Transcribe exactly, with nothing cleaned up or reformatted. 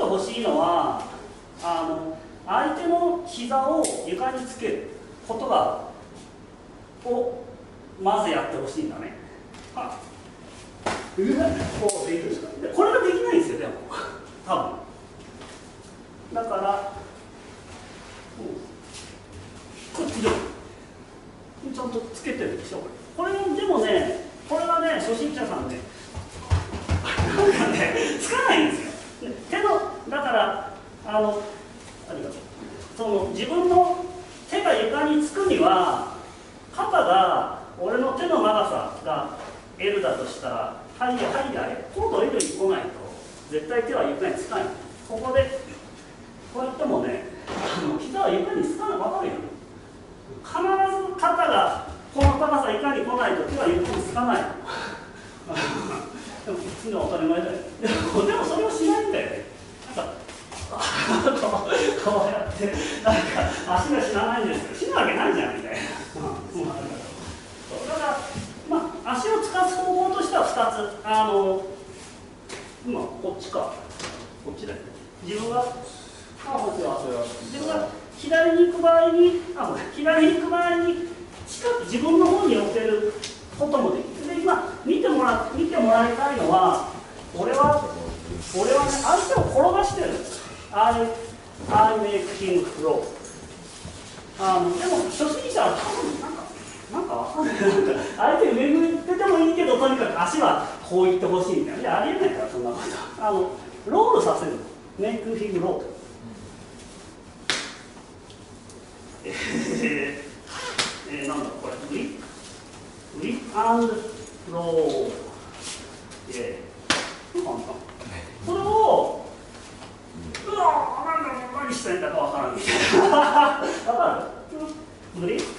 ほしいのは、あの相手の膝を床につけることがをまずやってほしいんだね。はこうできるでしょ。これができないんですよ、でも多分。だから、うん、こっちでちゃんとつけてるでしょ、これ。これでもね、これはね、初心者さんね、なんかね、つかないんですよ。手の、だから、あの、ありがとう。その自分の手が床につくには、肩が俺の手の長さが エル だとしたら、はいやはいや、コード エル に来ないと、絶対手は床につかない。ここで、こうやってもね、あの膝は床につかない、分かるよね。必ず肩がこの高さ以下に来ないと手は床につかない。でも、普通の当たり前だよね。でも、それをしないんだよね。なんか、こうやって、なんか、足が死なないんですけど、死ぬわけないじゃんみたいな。だから、まあ、足を使う方法としてはふたつ。あの、今、こっちか、こっちだよね。自分が、あ、こっちは、自分が左に行く場合に、あ、左に行く場合に、近く自分の方に寄せることもできる。で、今、見てもら、見てもらいたいのは、俺は、俺はね、相手を転がしてる。I, I make him flow。あの、でも、初心者は多分、なんか、なんかわかんない。なんか、相手上向いててもいいけど、とにかく足はこういってほしいみたいな。いや、ありえないから、そんなこと。あの、ロールさせる。make him roll。えー、えー、なんだこれ、グリップグリップアンドロー。えー、簡単。それを、うわー、なんだ、何したいんだかわからんみたいな。わかる？グリップ